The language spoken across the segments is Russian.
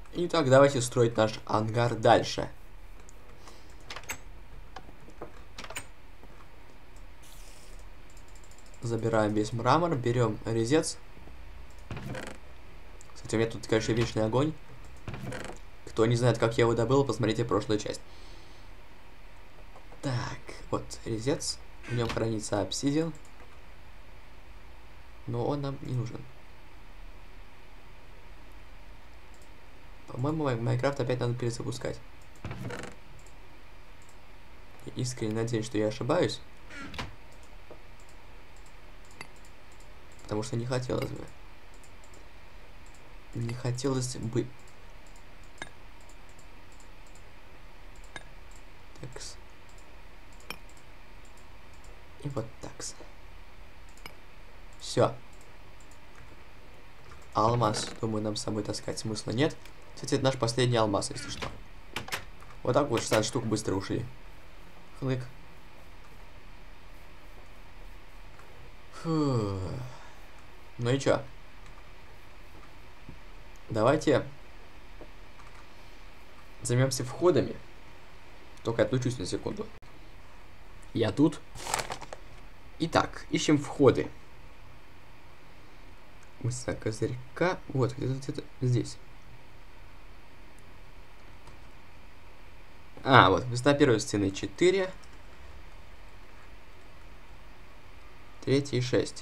Итак, давайте строить наш ангар дальше. Забираем весь мрамор, берем резец. Кстати, у меня тут, конечно, вечный огонь. Кто не знает, как я его добыл, посмотрите прошлую часть. Так, вот резец. В нем хранится обсидиан. Но он нам не нужен. По-моему, Майнкрафт опять надо перезапускать. Я искренне надеюсь, что я ошибаюсь. Потому что не хотелось бы. Не хотелось бы. Такс. И вот такс. Все. Алмаз, думаю, нам с собой таскать смысла нет. Кстати, это наш последний алмаз, если что. Вот так вот 16 штук быстро ушли. Хлык. Фу. Ну и чё? Давайте займемся входами. Только отключусь на секунду. Я тут. Итак, ищем входы. Высота козырька. Вот, где-то здесь. А, вот, высота первой стены 4. Третьей 6.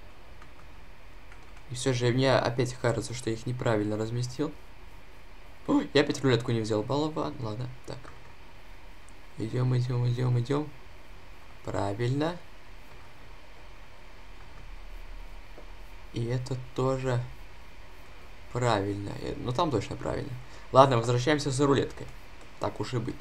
И все же мне опять кажется, что я их неправильно разместил. Ой, я опять рулетку не взял. Балован. Ладно, так. Идем. Правильно. И это тоже правильно. Ну, там точно правильно. Ладно, возвращаемся за рулеткой. Так уж и быть.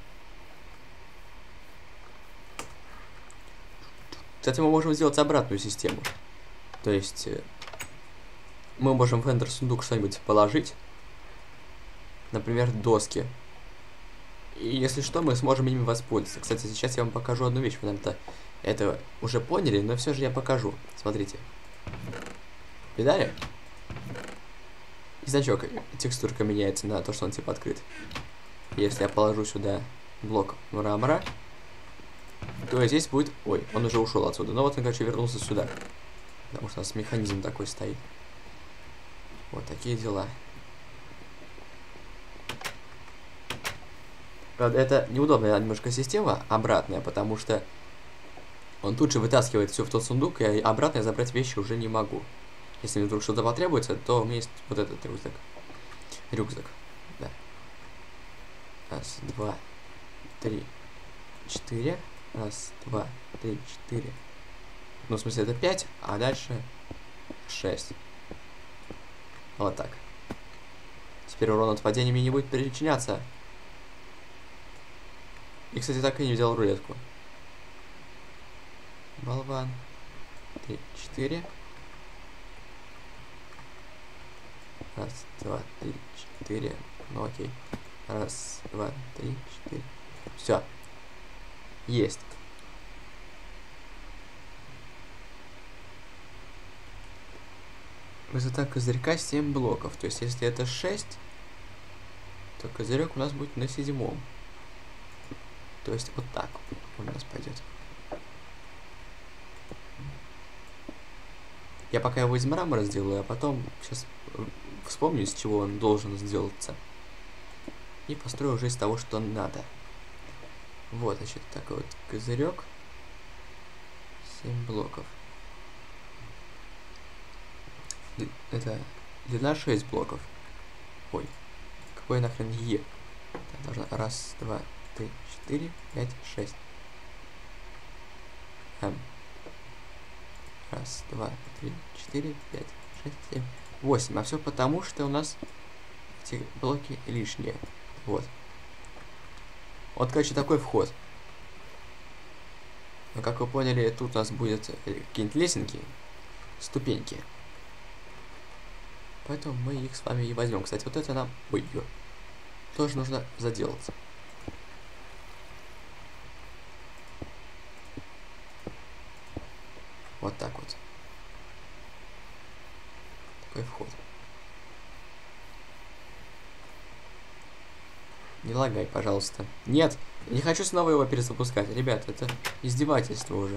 Кстати, мы можем сделать обратную систему. То есть, мы можем в эндер-сундук что-нибудь положить. Например, доски. И если что, мы сможем ими воспользоваться. Кстати, сейчас я вам покажу одну вещь. Вы, наверное, это уже поняли, но все же я покажу. Смотрите. Видали? И значок, текстурка меняется на то, что он типа открыт. Если я положу сюда блок мрамора, то здесь будет... Ой, он уже ушел отсюда. Но вот он, короче, вернулся сюда. Потому что у нас механизм такой стоит. Вот такие дела. Правда, это неудобная немножко система обратная, потому что он тут же вытаскивает все в тот сундук, и обратно я забрать вещи уже не могу. Если мне вдруг что-то потребуется, то у меня есть вот этот рюкзак. Рюкзак, да. Раз, два, три, 4. Раз, два, три, 4. Ну, в смысле, это 5, а дальше 6. Вот так. Теперь урон от падения мне не будет причиняться. И, кстати, так и не взял рулетку. Болван. 3, 4. Раз, два, 3, 4. Ну окей. Раз, два, 3, 4. Все. Есть. Высота козырька 7 блоков. То есть, если это 6, то козырек у нас будет на 7. То есть, вот так он у нас пойдет. Я пока его из мрамора сделаю, а потом сейчас вспомню, из чего он должен сделаться. И построю уже из того, что надо. Вот, значит, такой вот козырек. 7 блоков. Это длина 6 блоков. Ой, какой нахрен Е? Должна 1, 2, 3, 4, 5, 6. 1, 2, 3, 4, 5, 6, 7, 8. А все потому, что у нас эти блоки лишние. Вот. Вот, короче, такой вход. Но, как вы поняли, тут у нас будет какие-нибудь лесенки, ступеньки. Поэтому мы их с вами и возьмем. Кстати, вот это нам... Ой, тоже нужно заделаться. Вот так вот. Такой вход. Не лагай, пожалуйста. Нет, я не хочу снова его перезапускать. Ребят, это издевательство уже.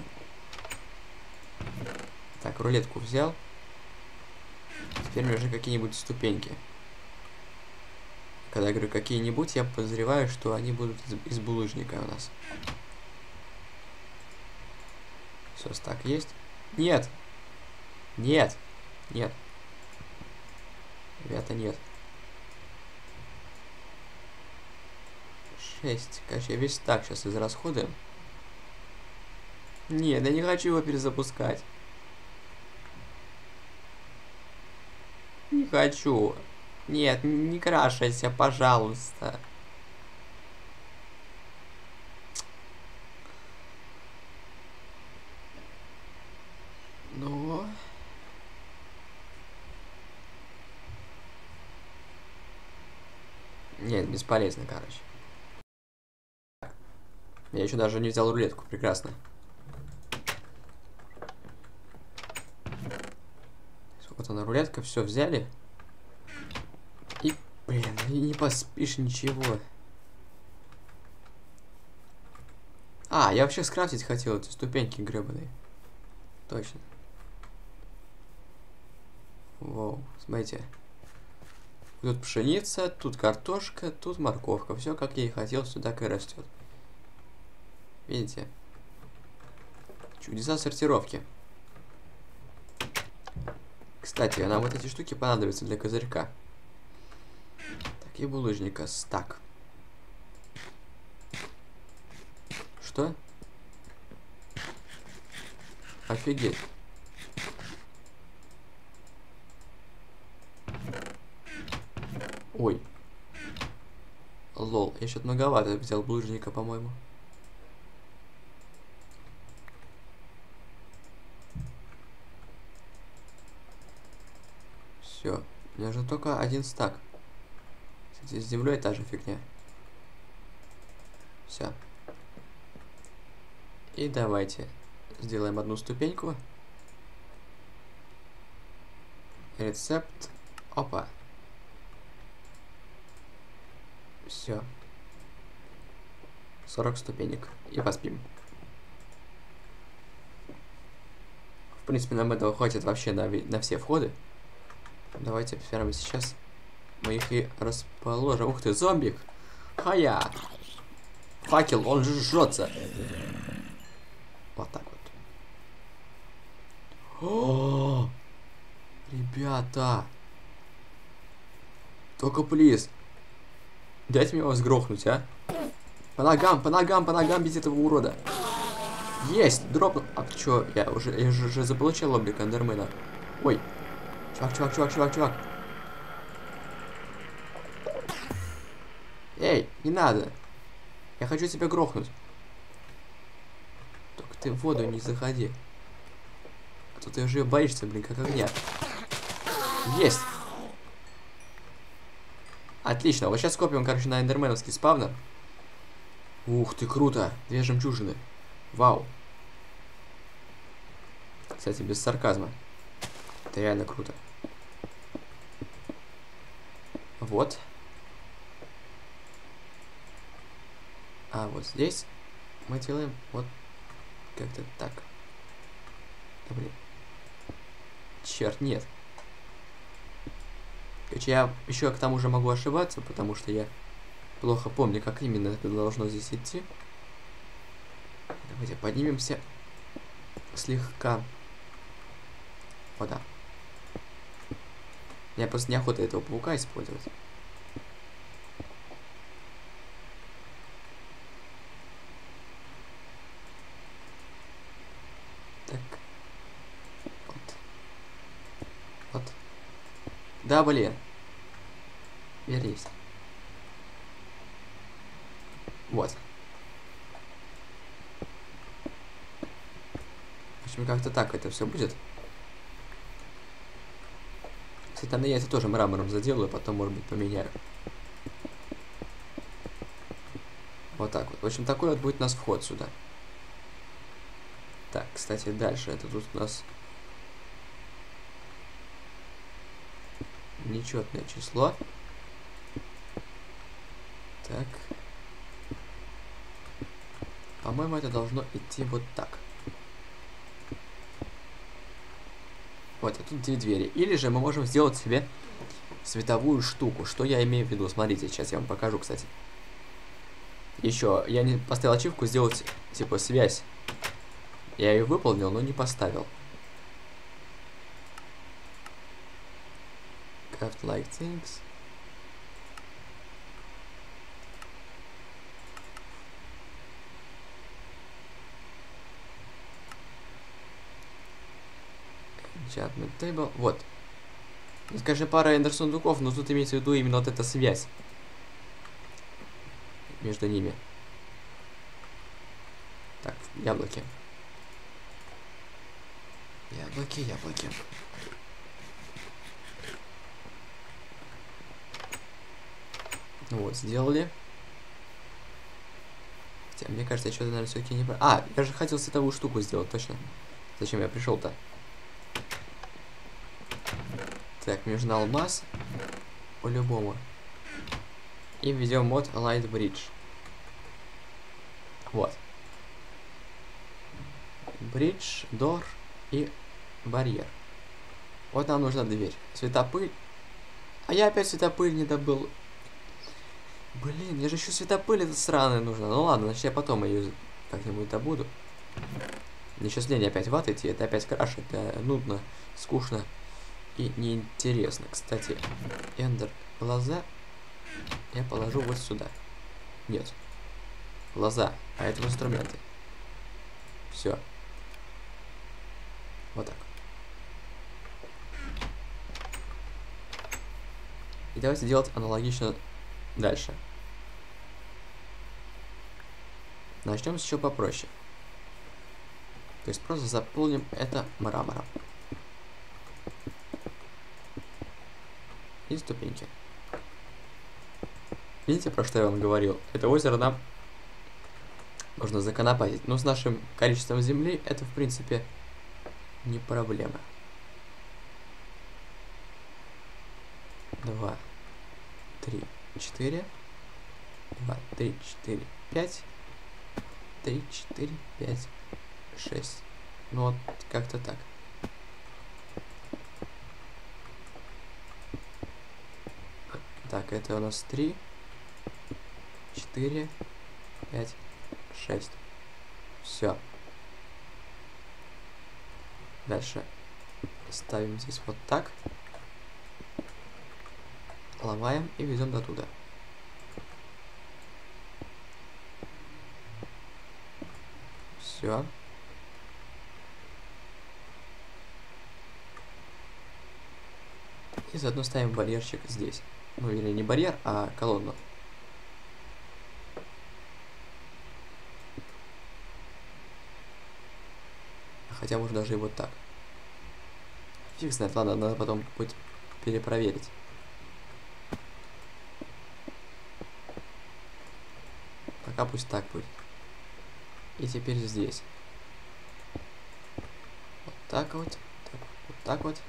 Так, рулетку взял. Теперь мне нужны какие-нибудь ступеньки. Когда я говорю какие-нибудь, я подозреваю, что они будут из булыжника у нас. Все, стак есть. Нет! Нет! Нет. Ребята, нет. 6. Конечно, я весь стак сейчас израсходуем. Нет, я не хочу его перезапускать. Не хочу. Нет, не крашайся, пожалуйста. Ну... Нет, бесполезно, короче. Я еще даже не взял рулетку, прекрасно. Вот она, рулетка, все взяли. И, блин, и не поспишь ничего. А, я вообще скрафтить хотел эти ступеньки гребаные. Точно. Воу, смотрите. Тут пшеница, тут картошка, тут морковка. Все, как я и хотел, все так и растет. Видите? Чудеса сортировки. Кстати, нам вот эти штуки понадобятся для козырька. Так, и булыжника стак. Что? Офигеть. Ой. Лол, я что-то многовато взял булыжника, по-моему. Все. У меня же только один стак. Кстати, с землей та же фигня. Все. И давайте сделаем одну ступеньку. Рецепт. Опа. Все. 40 ступенек. И поспим. В принципе, нам этого хватит вообще на все входы. Давайте прямо сейчас мы их и расположим. Ух ты, зомбик! Хая! Факел, он же жжется. Вот так вот. О, ребята! Только плиз. Дайте мне вас грохнуть, а? По ногам без этого урода. Есть, дропнул. А чё, я уже заполучил облик Эндермена. Ой. Чувак. Эй, не надо. Я хочу тебя грохнуть. Только ты в воду не заходи. А то ты уже боишься, блин, как огня. Есть. Отлично, вот сейчас копим, короче, на эндерменовский спавнер. Ух ты, круто. 2 жемчужины. Вау. Кстати, без сарказма. Это реально круто. Вот. А вот здесь мы делаем вот как-то так. Да, блин. Черт, нет. Короче, я еще к тому же могу ошибаться, потому что я плохо помню, как именно это должно здесь идти. Давайте поднимемся слегка. О, да. Мне просто неохота этого паука использовать. Так. Вот. Да, блин. Вернись. Вот. В общем, как-то так это все будет. Кстати, наверное, я это тоже мрамором заделаю, потом, может быть, поменяю. Вот так вот. В общем, такой вот будет у нас вход сюда. Так, кстати, дальше это тут у нас нечетное число. Так. По-моему, это должно идти вот так. Вот, а тут 2 двери. Или же мы можем сделать себе световую штуку. Что я имею в виду? Смотрите, сейчас я вам покажу, кстати. Еще, я не поставил ачивку сделать, типа, связь. Я ее выполнил, но не поставил. Craft like things. Enchantment table. Вот. Ну, конечно, пара эндер-сундуков, но тут имеется в виду именно вот эта связь между ними. Так, яблоки. Яблоки, яблоки. Ну вот, сделали. Хотя, мне кажется, я что-то, наверное, все-таки не... А, я же хотел световую штуку сделать, точно. Зачем я пришел-то? Так, мне нужен алмаз. По-любому. И введем мод Light Bridge. Вот. Бридж, door и барьер. Вот нам нужна дверь. Светопыль. А я опять светопыль не добыл. Блин, я же еще светопыль это сраная нужна. Ну ладно, значит я потом ее как-нибудь добуду. Мне сейчас лень опять в ад идти. Это опять краш. Это нудно, скучно и неинтересно. Кстати, эндер глаза я положу вот сюда. Нет. Глаза. А это инструменты. Все. Вот так. И давайте делать аналогично дальше. Начнем с еще попроще. То есть просто заполним это мрамором. И ступеньки. Видите, про что я вам говорил? Это озеро нам можно законопатить. Но с нашим количеством земли это, в принципе, не проблема. 2, 3, 4. 2, 3, 4, 5. 3, 4, 5, 6. Ну вот, как-то так. Так, это у нас 3, 4, 5, 6. Все. Дальше ставим здесь вот так. Ломаем и везем до туда. Все. И заодно ставим барьерчик здесь. Ну, или не барьер, а колонну. Хотя, может, даже и вот так. Фиг знает, ладно, надо потом будет перепроверить. Пока пусть так будет. И теперь здесь. Вот так вот. Так, вот так вот.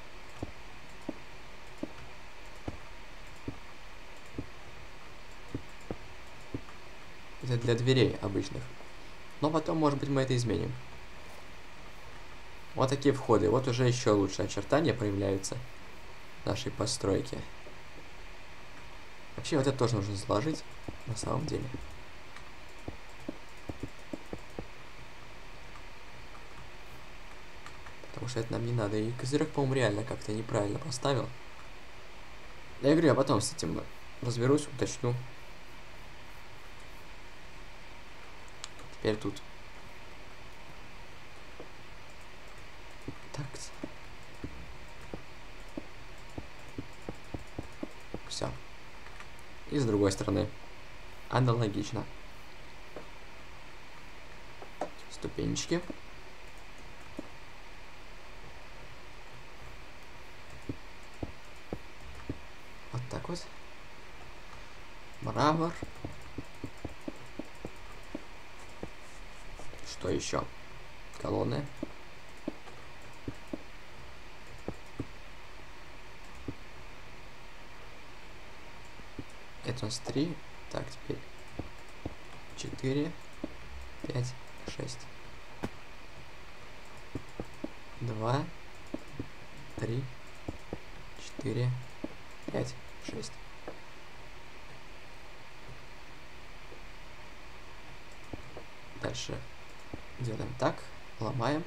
Это для дверей обычных. Но потом, может быть, мы это изменим. Вот такие входы. Вот уже еще лучше очертания проявляются нашей постройки. Вообще, вот это тоже нужно заложить на самом деле. Потому что это нам не надо. И козырек, по-моему, реально как-то неправильно поставил. Я говорю, я потом с этим разберусь, уточню. Теперь тут. Так. Все. И с другой стороны. Аналогично. Ступенечки. Вот так вот. Мрамор. Что еще? Колонны. Это у нас 3, Так, теперь 4, 5, 6. 2, 3, 4, 5, 6. Дальше делаем так, ломаем.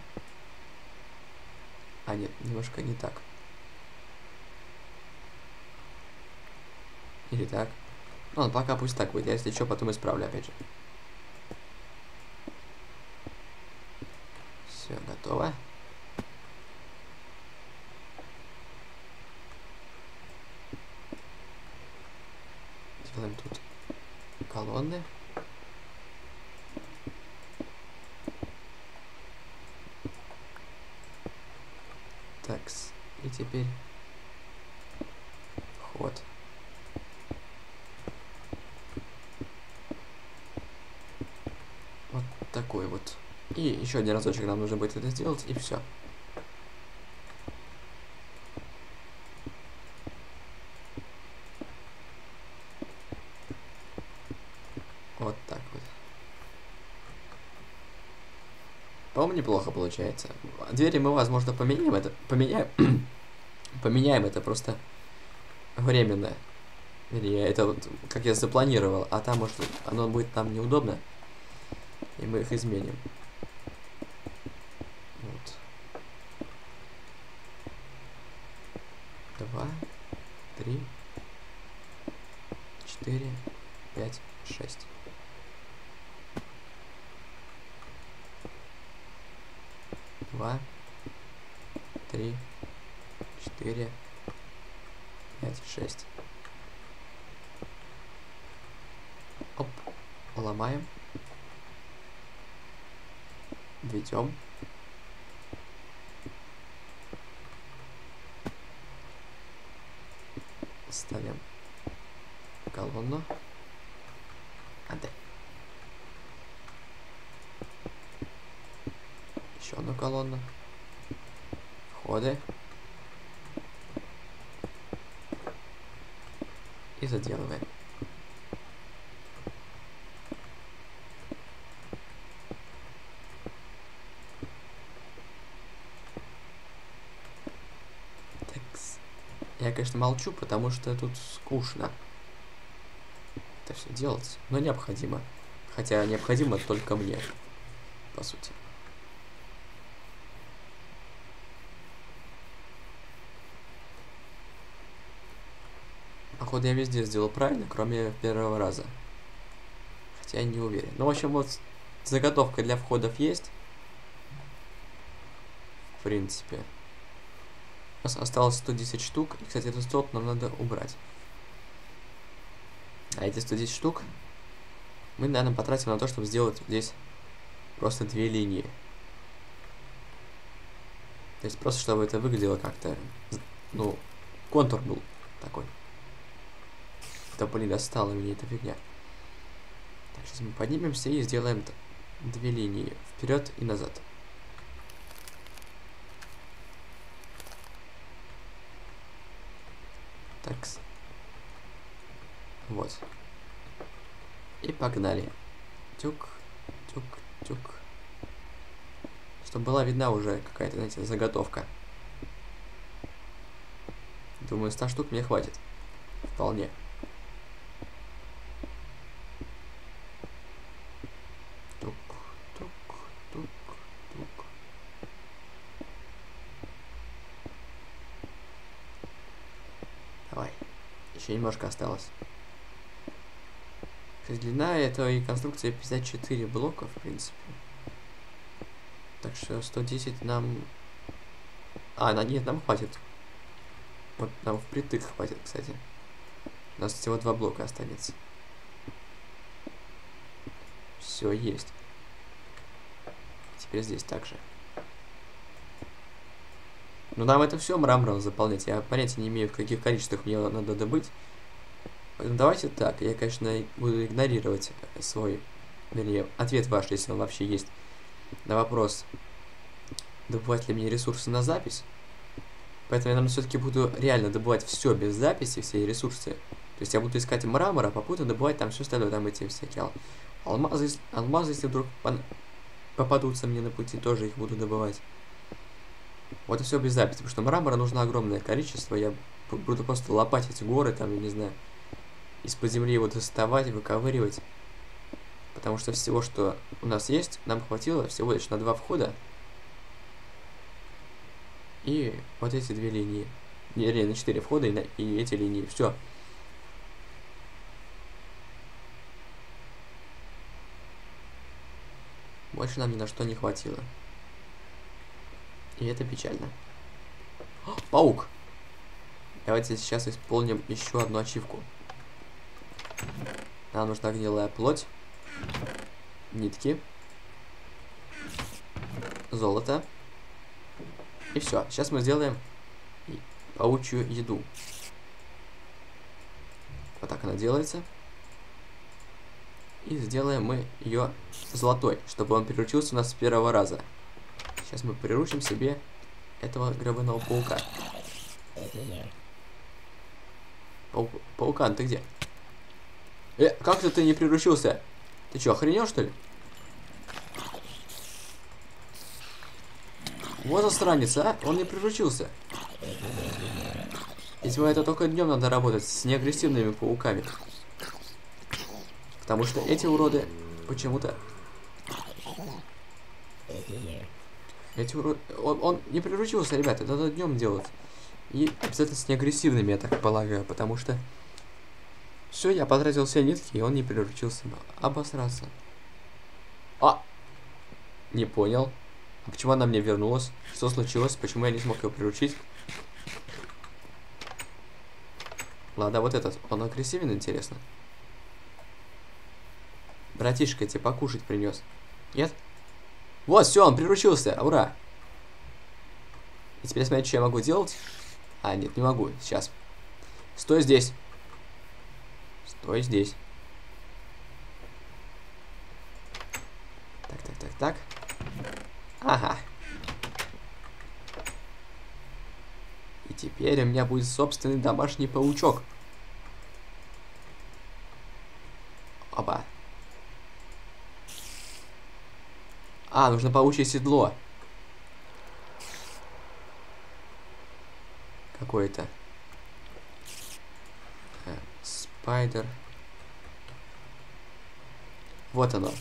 А, нет, немножко не так. Или так. Ну, пока пусть так будет. Я, если что, потом исправлю опять же. Все, готово. Делаем тут колонны. Такс. И теперь ход. Вот такой вот. И еще один разочек нам нужно будет это сделать, и все. Вот так вот. По-моему, неплохо получается. Двери мы, возможно, поменяем. Это поменяем это просто временно. Или это вот как я запланировал, а там, может, оно будет нам неудобно, и мы их изменим. Вот. 2, 3, 4, 5, 6. Два, 3, 4, 5, 6. Оп, ломаем. Ведем. Ставим колонну. Отдай. Еще одну колонну. Входы. И заделываем. Я, конечно, молчу, потому что тут скучно это все делать, но необходимо. Хотя необходимо только мне, по сути. Походу, я везде сделал правильно, кроме первого раза. Хотя я не уверен. Ну, в общем, вот заготовка для входов есть. В принципе. У нас осталось 110 штук. И, кстати, этот столб нам надо убрать. А эти 110 штук мы, наверное, потратим на то, чтобы сделать здесь просто 2 линии. То есть просто, чтобы это выглядело как-то... Ну, контур был такой. Да, блин, достала меня эта фигня. Так, сейчас мы поднимемся и сделаем 2 линии. Вперед и назад. Так. Вот. И погнали. Тюк, тюк, тюк. Чтобы была видна уже какая-то, знаете, заготовка. Думаю, 100 штук мне хватит. Вполне. Тук, тук, тук, тук. Давай. Еще немножко осталось. Длина этой конструкции 54 блока, в принципе. Так что 110 нам... А, нет, нам хватит. Вот нам впритык хватит, кстати. У нас всего 2 блока останется. Все есть. Теперь здесь также. Но нам это все мрамором заполнять. Я понятия не имею, в каких количествах мне надо добыть. Давайте так, я, конечно, буду игнорировать свой, вернее, ответ ваш, если он вообще есть, на вопрос, добывать ли мне ресурсы на запись. Поэтому я, наверное, все-таки буду реально добывать все без записи, все ресурсы. То То есть я буду искать мрамор, а попутно добывать там все остальное, там эти всякие алмазы, если вдруг попадутся мне на пути, тоже их буду добывать. Вот и все без записи, потому что мрамора нужно огромное количество, я буду просто лопатить эти горы, там, я не знаю, из-под земли его доставать, выковыривать. Потому что всего, что у нас есть, нам хватило всего лишь на 2 входа. И вот эти 2 линии. Или на 4 входа и эти линии. Все. Больше нам ни на что не хватило. И это печально. О, паук! Давайте сейчас исполним еще одну ачивку. Нам нужна гнилая плоть. Нитки. Золото. И все. Сейчас мы сделаем паучью еду. Вот так она делается. И сделаем мы ее золотой, чтобы он приручился у нас с первого раза. Сейчас мы приручим себе этого гребаного паука. Паукан, ты где? Как ты не приручился? Ты что, охренел, что ли? Вот засранец, а? Он не приручился. Видимо, это только днем надо работать с неагрессивными пауками. Потому что эти уроды почему-то... Эти уроды... Он не приручился, ребята, это надо днем делать. И обязательно с неагрессивными, я так полагаю, потому что... Все, я потратил все нитки, и он не приручился. Обосраться. А! Не понял. А почему она мне вернулась? Что случилось? Почему я не смог его приручить? Ладно, вот этот. Он агрессивен, интересно. Братишка, я тебе покушать принес. Нет? Вот, все, он приручился. Ура! И теперь смотрите, что я могу делать. А, нет, не могу. Сейчас. Стой здесь. Стой здесь. Так. Ага. И теперь у меня будет собственный домашний паучок. Опа. А, нужно паучье седло. Какое-то. Спайдер. Вот оно.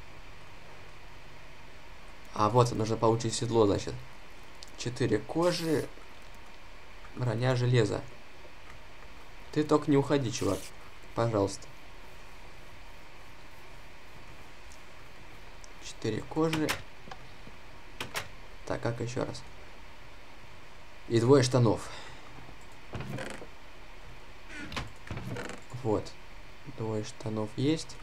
А, вот нужно паучье седло, значит. 4 кожи. Броня, железо. Ты только не уходи, чувак. Пожалуйста. 4 кожи. Так, как еще раз? И 2 штанов. Вот. 2 штанов есть.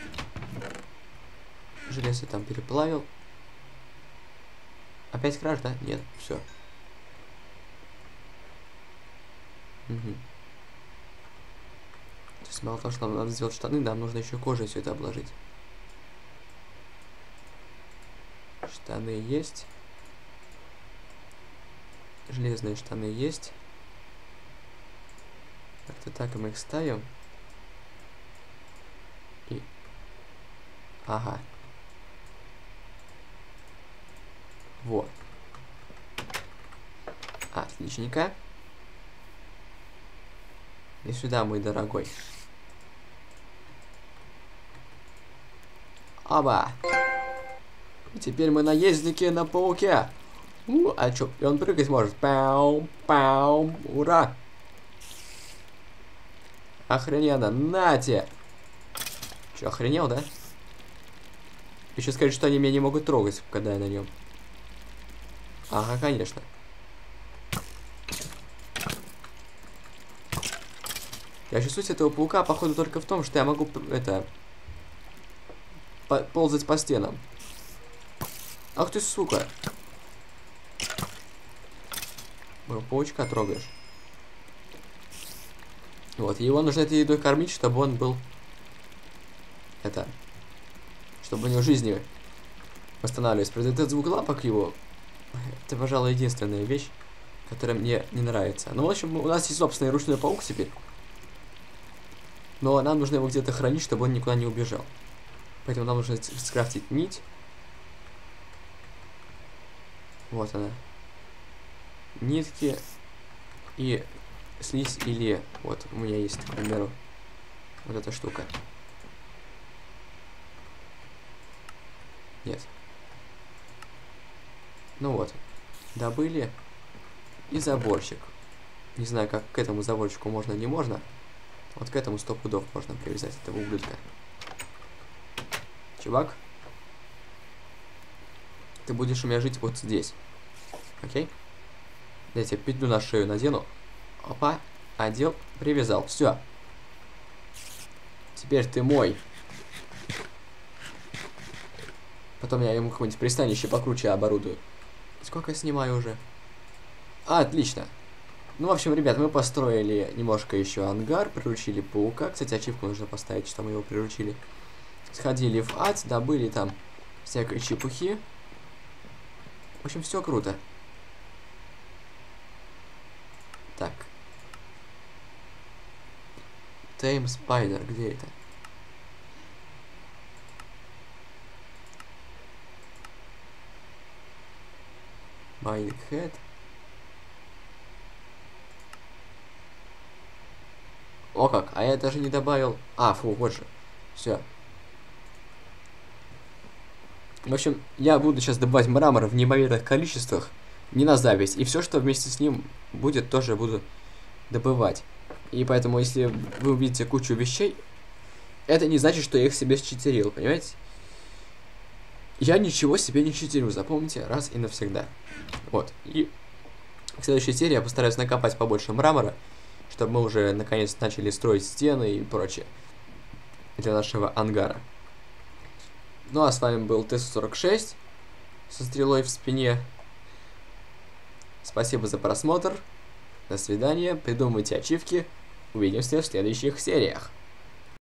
Железо там переплавил. Опять краш, да? Нет, все. Угу. То есть мало того, что нам надо сделать штаны, нам нужно еще кожей все это обложить. Штаны есть. Железные штаны есть. Как-то так и мы их ставим. И... Ага. Вот. Отличненько. И сюда, мой дорогой. Оба. И теперь мы наездники на пауке. А чё? И он прыгать может. Пау, пау. Ура. Охрененно. Нате. Чё, охренел, да? Еще скажет, что они меня не могут трогать, когда я на нем. Ага, конечно. Вообще суть этого паука, походу, только в том, что я могу, ползать по стенам. Ах ты, сука. Моего паучка трогаешь. Вот, его нужно этой едой кормить, чтобы он был... Чтобы у него жизни восстанавливались. Просто этот звук лапок его... Это, пожалуй, единственная вещь, которая мне не нравится. Ну, в общем, у нас есть собственный ручной паук теперь. Но нам нужно его где-то хранить, чтобы он никуда не убежал. Поэтому нам нужно скрафтить нить. Вот она. Нитки и слизь или... Вот, у меня есть, к примеру, вот эта штука. Нет. Ну вот. Добыли. И заборчик. Не знаю, как к этому заборчику можно, не можно. Вот к этому 100 пудов можно привязать этого ублюдка. Чувак. Ты будешь у меня жить вот здесь. Окей? Я тебе петлю на шею надену. Опа. Одел. Привязал. Все. Теперь ты мой. Потом я ему какое-нибудь пристанище покруче оборудую. Сколько я снимаю уже? Отлично. Ну, в общем, ребят, мы построили немножко еще ангар, приручили паука. Кстати, ачивку нужно поставить, что мы его приручили. Сходили в ад, добыли там всякой чепухи. В общем, все круто. Так. Тейм Спайдер, где это? Майнхед. О как, а я даже не добавил... А, фу, вот же. Все. В общем, я буду сейчас добывать мрамор в неимоверных количествах, не на зависть. И все, что вместе с ним будет, тоже буду добывать. И поэтому, если вы увидите кучу вещей, это не значит, что я их себе считерил, понимаете? Я ничего себе не читерю, запомните раз и навсегда. Вот. И в следующей серии я постараюсь накопать побольше мрамора, чтобы мы уже наконец начали строить стены и прочее для нашего ангара. Ну а с вами был Т-46 со стрелой в спине. Спасибо за просмотр. До свидания. Придумывайте ачивки. Увидимся в следующих сериях.